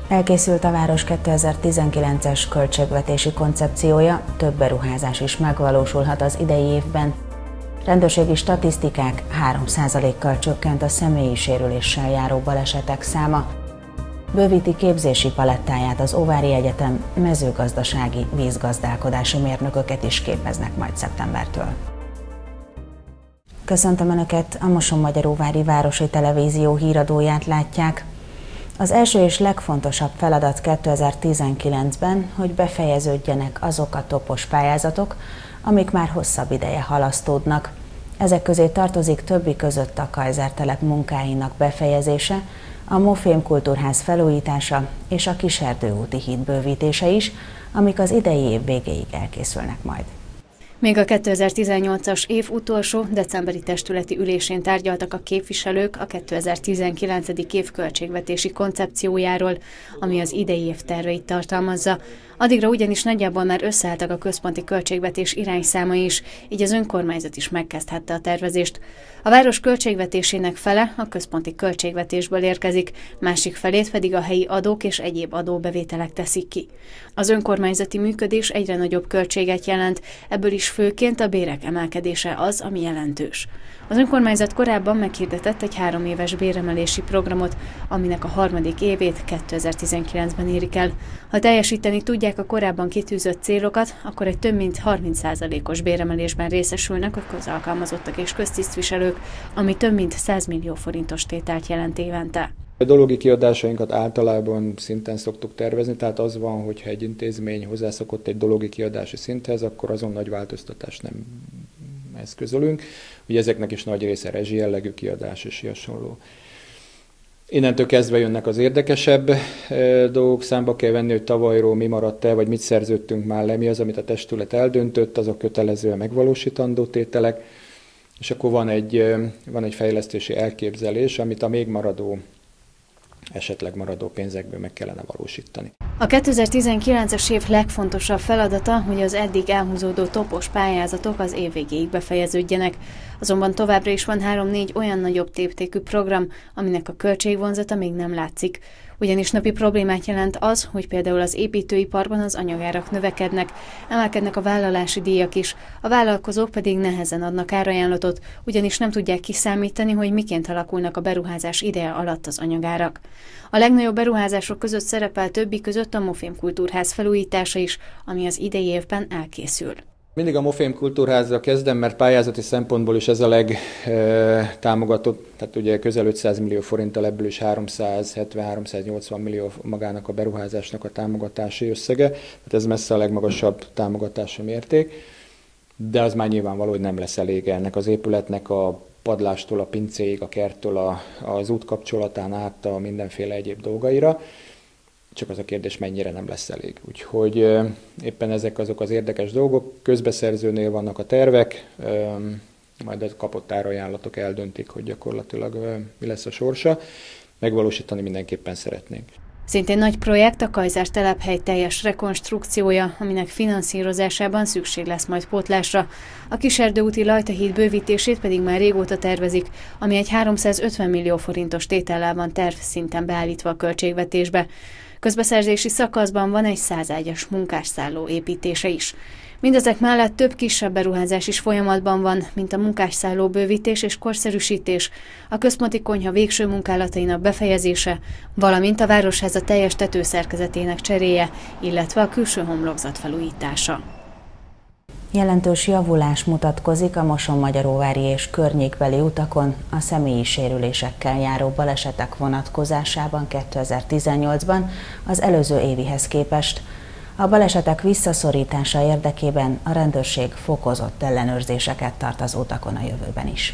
Elkészült a város 2019-es költségvetési koncepciója, több beruházás is megvalósulhat az idei évben. Rendőrségi statisztikák: 3%-kal csökkent a személyi sérüléssel járó balesetek száma. Bővíti képzési palettáját az Óvári Egyetem, mezőgazdasági, vízgazdálkodási mérnököket is képeznek majd szeptembertől. Köszöntöm Önöket, a Mosonmagyaróvári Városi Televízió híradóját látják. Az első és legfontosabb feladat 2019-ben, hogy befejeződjenek azok a topos pályázatok, amik már hosszabb ideje halasztódnak. Ezek közé tartozik többi között a Kaiser telep munkáinak befejezése, a Mofém Kultúrház felújítása és a Kiserdő úti híd bővítése is, amik az idei év végéig elkészülnek majd. Még a 2018-as év utolsó decemberi testületi ülésén tárgyaltak a képviselők a 2019. év költségvetési koncepciójáról, ami az idei év terveit tartalmazza. Addigra ugyanis nagyjából már összeálltak a központi költségvetés irányszámai is, így az önkormányzat is megkezdhette a tervezést. A város költségvetésének fele a központi költségvetésből érkezik, másik felét pedig a helyi adók és egyéb adóbevételek teszik ki. Az önkormányzati működés egyre nagyobb költséget jelent, ebből is főként a bérek emelkedése az, ami jelentős. Az önkormányzat korábban meghirdetett egy 3 éves béremelési programot, aminek a 3. évét 2019-ben érik el. Ha teljesíteni tudják a korábban kitűzött célokat, akkor egy több mint 30%-os béremelésben részesülnek a közalkalmazottak és köztisztviselők, ami több mint 100 millió forintos tételt jelent évente. A dologi kiadásainkat általában szinten szoktuk tervezni, tehát az van, hogyha egy intézmény hozzászokott egy dologi kiadási szinthez, akkor azon nagy változtatást nem eszközölünk. Ugye ezeknek is nagy része rezsi jellegű kiadás és hasonló. Innentől kezdve jönnek az érdekesebb dolgok, számba kell venni, hogy tavalyról mi maradt el, vagy mit szerződtünk már le, mi az, amit a testület eldöntött, azok kötelezően megvalósítandó tételek, és akkor van egy fejlesztési elképzelés, amit a még esetleg maradó pénzekből meg kellene valósítani. A 2019-es év legfontosabb feladata, hogy az eddig elhúzódó topos pályázatok az év végéig befejeződjenek. Azonban továbbra is van 3-4 olyan nagyobb léptékű program, aminek a költségvonzata még nem látszik. Ugyanis napi problémát jelent az, hogy például az építőiparban az anyagárak növekednek, emelkednek a vállalási díjak is, a vállalkozók pedig nehezen adnak árajánlatot, ugyanis nem tudják kiszámítani, hogy miként alakulnak a beruházás ideje alatt az anyagárak. A legnagyobb beruházások között szerepel többi között a Mofém Kultúrház felújítása is, ami az idei évben elkészül. Mindig a Mofém Kultúrházzal kezdem, mert pályázati szempontból is ez a legtámogatott, tehát ugye közel 500 millió forinttal, ebből is 370-380 millió magának a beruházásnak a támogatási összege, tehát ez messze a legmagasabb támogatási mérték, de az már nyilvánvaló, hogy nem lesz elég ennek az épületnek a padlástól, a pincéig, a kerttől, az útkapcsolatán át a mindenféle egyéb dolgaira. Csak az a kérdés, mennyire nem lesz elég. Úgyhogy éppen ezek azok az érdekes dolgok. Közbeszerzőnél vannak a tervek, majd a kapott árajánlatok eldöntik, hogy gyakorlatilag mi lesz a sorsa. Megvalósítani mindenképpen szeretnénk. Szintén nagy projekt a Kaiser telephely teljes rekonstrukciója, aminek finanszírozásában szükség lesz majd pótlásra. A Kiserdő úti Lajta-híd bővítését pedig már régóta tervezik, ami egy 350 millió forintos tétellel van tervszinten beállítva a költségvetésbe. Közbeszerzési szakaszban van egy 100 ágyas munkásszálló építése is. Mindezek mellett több kisebb beruházás is folyamatban van, mint a munkásszálló bővítés és korszerűsítés, a központi konyha végső munkálatainak befejezése, valamint a városháza teljes tetőszerkezetének cseréje, illetve a külső homlokzat felújítása. Jelentős javulás mutatkozik a Mosonmagyaróvári és környékbeli utakon a személyi sérülésekkel járó balesetek vonatkozásában 2018-ban az előző évihez képest. A balesetek visszaszorítása érdekében a rendőrség fokozott ellenőrzéseket tart az utakon a jövőben is.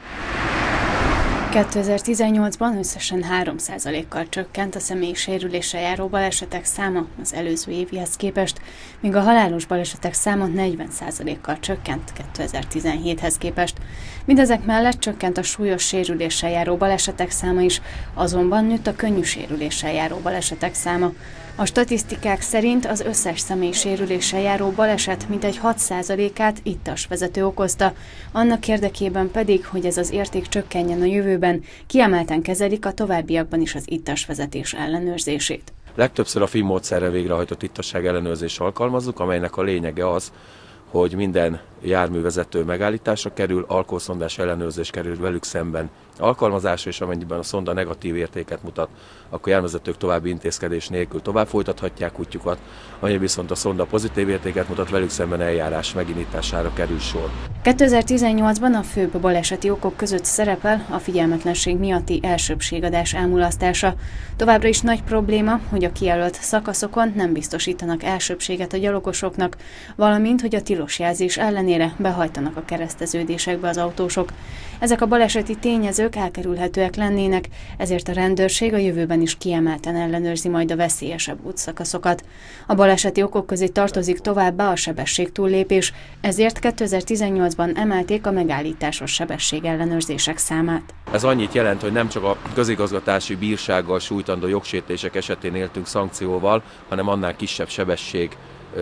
2018-ban összesen 3%-kal csökkent a személyi sérüléssel járó balesetek száma az előző évihez képest, míg a halálos balesetek száma 40%-kal csökkent 2017-hez képest. Mindezek mellett csökkent a súlyos sérüléssel járó balesetek száma is, azonban nőtt a könnyű sérüléssel járó balesetek száma. A statisztikák szerint az összes személyi sérüléssel járó baleset mintegy 6%-át ittas vezető okozta, annak érdekében pedig, hogy ez az érték csökkenjen a jövőben, kiemelten kezelik a továbbiakban is az ittas vezetés ellenőrzését. Legtöbbször a FIM módszerrel végrehajtott ittasság ellenőrzést alkalmazzuk, amelynek a lényege az, hogy minden járművezető megállításra kerül, alkoholszondás ellenőrzés kerül velük szemben alkalmazásra, és amennyiben a szonda negatív értéket mutat, akkor járművezetők további intézkedés nélkül tovább folytathatják útjukat, amennyiben viszont a szonda pozitív értéket mutat, velük szemben eljárás megindítására kerül sor. 2018-ban a főbb baleseti okok között szerepel a figyelmetlenség miatti elsőbbségadás elmulasztása. Továbbra is nagy probléma, hogy a kijelölt szakaszokon nem biztosítanak elsőbbséget a gyalogosoknak, valamint, hogy a tilos jelzés ellenére behajtanak a kereszteződésekbe az autósok. Ezek a baleseti tényezők elkerülhetőek lennének, ezért a rendőrség a jövőben is kiemelten ellenőrzi majd a veszélyesebb útszakaszokat. A baleseti okok közé tartozik továbbá a sebességtúllépés, ezért 2018-ban emelték a megállításos sebességellenőrzések számát. Ez annyit jelent, hogy nem csak a közigazgatási bírsággal sújtandó jogsértések esetén éltünk szankcióval, hanem annál kisebb sebesség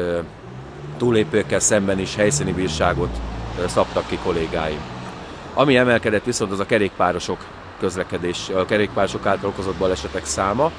túllépőkkel szemben is helyszíni bírságot szabtak ki kollégáim. Ami emelkedett viszont az a kerékpárosok a kerékpárosok által okozott balesetek száma.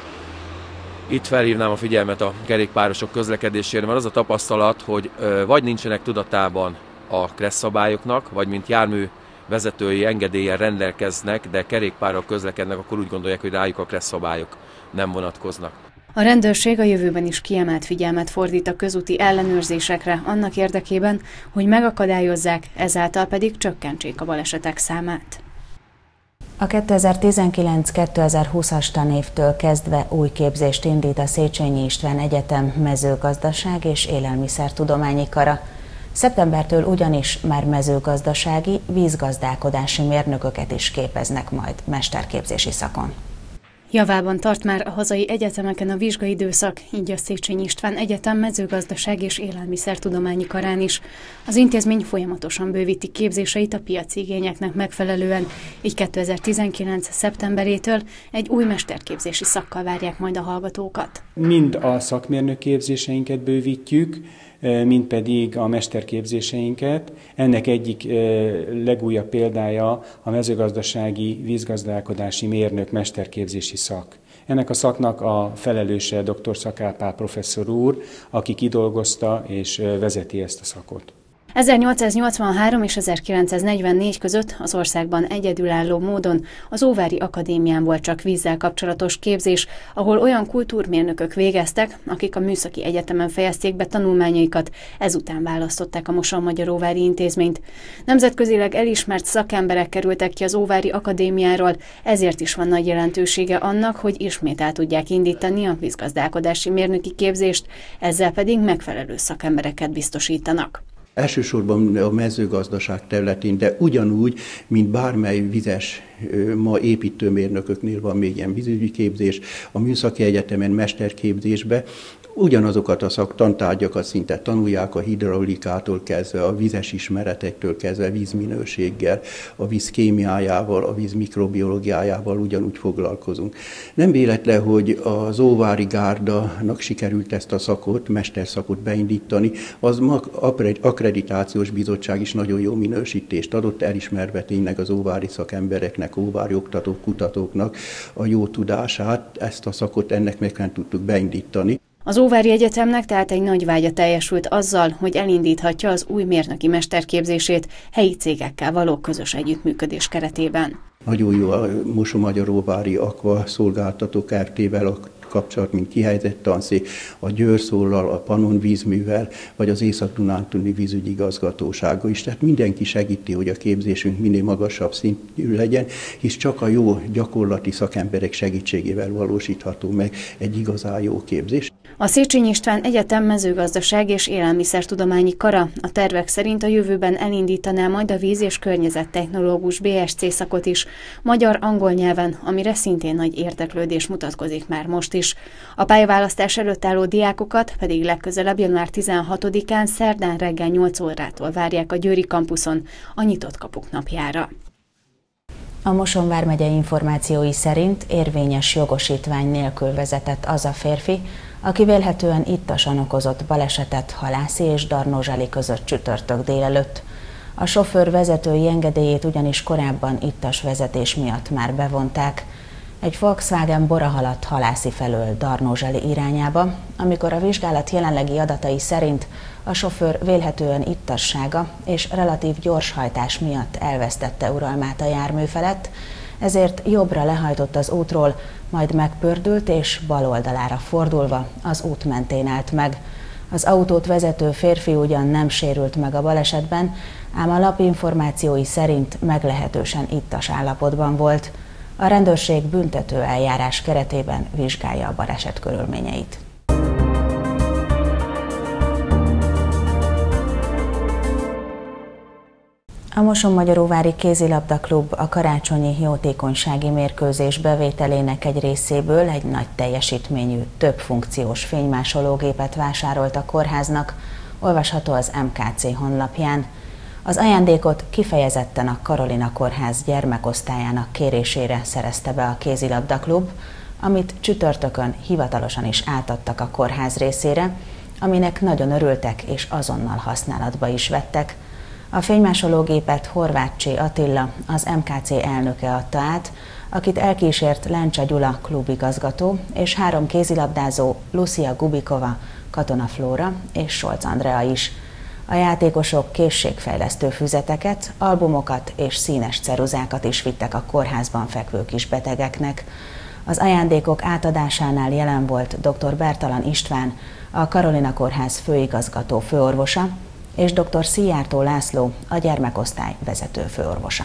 Itt felhívnám a figyelmet a kerékpárosok közlekedésére, mert az a tapasztalat, hogy vagy nincsenek tudatában a kressz szabályoknak, vagy mint járművezetői engedéllyel rendelkeznek, de kerékpárral közlekednek, akkor úgy gondolják, hogy rájuk a kressz szabályok nem vonatkoznak. A rendőrség a jövőben is kiemelt figyelmet fordít a közúti ellenőrzésekre annak érdekében, hogy megakadályozzák, ezáltal pedig csökkentsék a balesetek számát. A 2019-2020-as tanévtől kezdve új képzést indít a Széchenyi István Egyetem mezőgazdaság és élelmiszertudományi kara. Szeptembertől ugyanis már mezőgazdasági, vízgazdálkodási mérnököket is képeznek majd mesterképzési szakon. Javában tart már a hazai egyetemeken a vizsgaidőszak, így a Széchenyi István Egyetem mezőgazdaság és élelmiszertudományi karán is. Az intézmény folyamatosan bővíti képzéseit a piaci igényeknek megfelelően, így 2019. szeptemberétől egy új mesterképzési szakkal várják majd a hallgatókat. Mind a szakmérnök képzéseinket bővítjük, mind pedig a mesterképzéseinket. Ennek egyik legújabb példája a mezőgazdasági vízgazdálkodási mérnök mesterképzési szak. Ennek a szaknak a felelőse dr. Szakáll Pál professzor úr, aki kidolgozta és vezeti ezt a szakot. 1883 és 1944 között az országban egyedülálló módon az Óvári Akadémián volt csak vízzel kapcsolatos képzés, ahol olyan kultúrmérnökök végeztek, akik a Műszaki Egyetemen fejezték be tanulmányaikat, ezután választották a Mosonmagyaróvári Intézményt. Nemzetközileg elismert szakemberek kerültek ki az Óvári Akadémiáról, ezért is van nagy jelentősége annak, hogy ismét el tudják indítani a vízgazdálkodási mérnöki képzést, ezzel pedig megfelelő szakembereket biztosítanak. Elsősorban a mezőgazdaság területén, de ugyanúgy, mint bármely vizes, ma építőmérnököknél van még ilyen vízügyi képzés, a Műszaki Egyetemen mesterképzésbe, ugyanazokat a szaktantárgyakat szinte tanulják, a hidraulikától kezdve, a vizes ismeretektől kezdve, vízminőséggel, a víz kémiájával, a víz mikrobiológiájával ugyanúgy foglalkozunk. Nem véletlen, hogy az Óvári Gárdának sikerült ezt a szakot, mesterszakot beindítani, az akkreditációs bizottság is nagyon jó minősítést adott, elismerve tényleg az óvári szakembereknek, óvári oktatók, kutatóknak a jó tudását, ezt a szakot ennek meg nem tudtuk beindítani. Az Óvári Egyetemnek tehát egy nagy vágya teljesült azzal, hogy elindíthatja az új mérnöki mesterképzését helyi cégekkel való közös együttműködés keretében. Nagyon jó a Mosonmagyaróvári Aqua szolgáltató Kft-vel a kapcsolat, mint kihelyezett tanszék, a Győrszóllal, a Pannon vízművel, vagy az Észak-Dunántúli vízügyi igazgatósága is. Tehát mindenki segíti, hogy a képzésünk minél magasabb szintű legyen, hisz csak a jó gyakorlati szakemberek segítségével valósítható meg egy igazán jó képzés. A Széchenyi István Egyetem mezőgazdaság és élelmiszertudományi kara a tervek szerint a jövőben elindítaná majd a víz- és környezettechnológus BSc szakot is, magyar-angol nyelven, amire szintén nagy érdeklődés mutatkozik már most is. A pályaválasztás előtt álló diákokat pedig legközelebb január 16-án szerdán reggel 8 órától várják a győri kampuszon a nyitott kapuk napjára. A Moson vármegye információi szerint érvényes jogosítvány nélkül vezetett az a férfi, aki vélhetően ittasan okozott balesetet Halászi és Darnózsali között csütörtök délelőtt. A sofőr vezetői engedélyét ugyanis korábban ittas vezetés miatt már bevonták. Egy Volkswagen bora haladt Halászi felől Darnózseli irányába, amikor a vizsgálat jelenlegi adatai szerint a sofőr vélhetően ittassága és relatív gyorshajtás miatt elvesztette uralmát a jármű felett, ezért jobbra lehajtott az útról, majd megpördült és bal oldalára fordulva az út mentén állt meg. Az autót vezető férfi ugyan nem sérült meg a balesetben, ám a lap információi szerint meglehetősen ittas állapotban volt. A rendőrség büntető eljárás keretében vizsgálja a baleset körülményeit. A Mosonmagyaróvári Kézilabda-klub a karácsonyi jótékonysági mérkőzés bevételének egy részéből egy nagy teljesítményű, több funkciós fénymásológépet vásárolt a kórháznak, olvasható az MKC honlapján. Az ajándékot kifejezetten a Karolina Kórház gyermekosztályának kérésére szerezte be a Kézilabda-klub, amit csütörtökön hivatalosan is átadtak a kórház részére, aminek nagyon örültek és azonnal használatba is vettek. A fénymásológépet Horváth Attila, az MKC elnöke adta át, akit elkísért Lencse Gyula klubigazgató és 3 kézilabdázó, Lucia Gubikova, Katona Flóra és Solc Andrea is. A játékosok készségfejlesztő füzeteket, albumokat és színes ceruzákat is vittek a kórházban fekvő kisbetegeknek. Az ajándékok átadásánál jelen volt dr. Bertalan István, a Karolina Kórház főigazgató főorvosa, és dr. Szijjártó László, a gyermekosztály vezető főorvosa.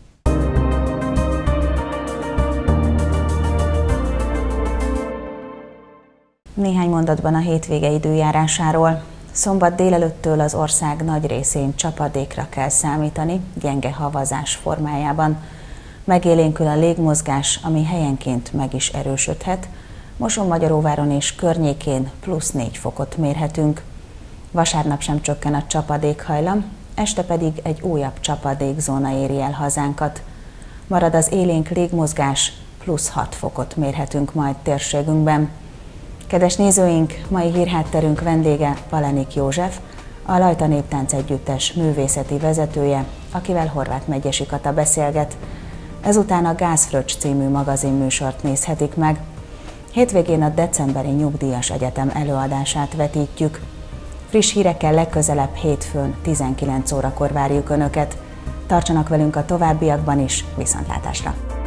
Néhány mondatban a hétvége időjárásáról. Szombat délelőttől az ország nagy részén csapadékra kell számítani, gyenge havazás formájában. Megélénkül a légmozgás, ami helyenként meg is erősödhet. Mosonmagyaróváron és környékén +4 fokot mérhetünk. Vasárnap sem csökken a csapadékhajlam, este pedig egy újabb csapadékzóna éri el hazánkat. Marad az élénk légmozgás, +6 fokot mérhetünk majd térségünkben. Kedves nézőink, mai hírhátterünk vendége Palenik József, a Lajta Néptánc Együttes művészeti vezetője, akivel Horváth Megyesi Kata beszélget. Ezután a Gázfröccs című magazinműsort nézhetik meg. Hétvégén a decemberi Nyugdíjas Egyetem előadását vetítjük. Friss hírekkel legközelebb hétfőn 19 órakor várjuk Önöket. Tartsanak velünk a továbbiakban is, viszontlátásra!